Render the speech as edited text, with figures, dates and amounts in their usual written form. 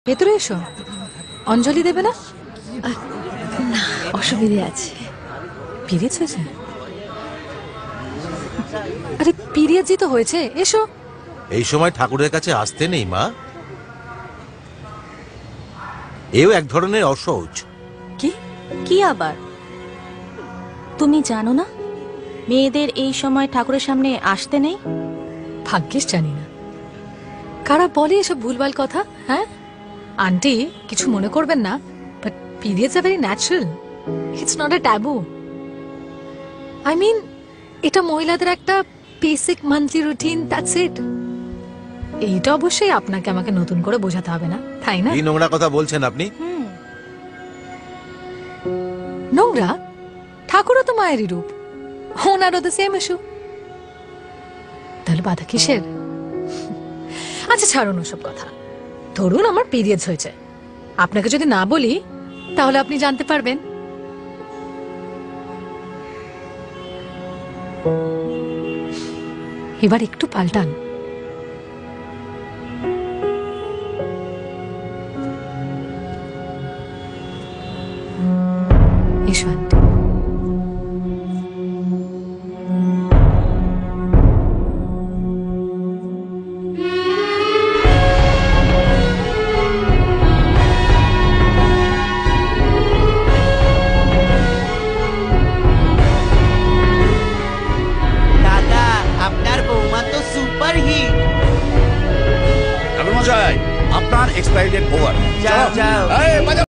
ভেতরে এসো। অঞ্জলি দেবে না? না, অসুবিধে আছে। পিরিয়ডস হয়েছে? আরে পিরিয়ডসই তো হয়েছে, এসো। এই সময় ঠাকুরের কাছে আসতে নেই মা। এও এক ধরনের অসহজ। কি? কি আবার? তুমি জানো না মেয়েদের এই সময় ঠাকুরের সামনে আসতে নেই? ভাগ্যিস জানি না। কারা বলে এসব ভুলভাল কথা? হ্যাঁ আন্টি, কিছু মনে করবেন না, but periods are very natural, it's not a taboo. I mean, এটা মহিলাদের একটা basic monthly routine, that's it. এইটা অবশ্যই আপনাকে আমাকে নতুন করে বোঝাতে হবে না, তাই না? এই নোংরা কথা বলছেন আপনি? নোংরা? ঠাকুরও তো মায়েরই রূপ, ওনারও তো সেম ইস্যু, তাহলে বাধা কিসের? আচ্ছা ছাড়ুন ওসব কথা। ধরুন আমার পিরিয়ডস হয়েছে, আপনাকে যদি না বলি তাহলে আপনি জানতে পারবেন। এবার একটু পাল্টান।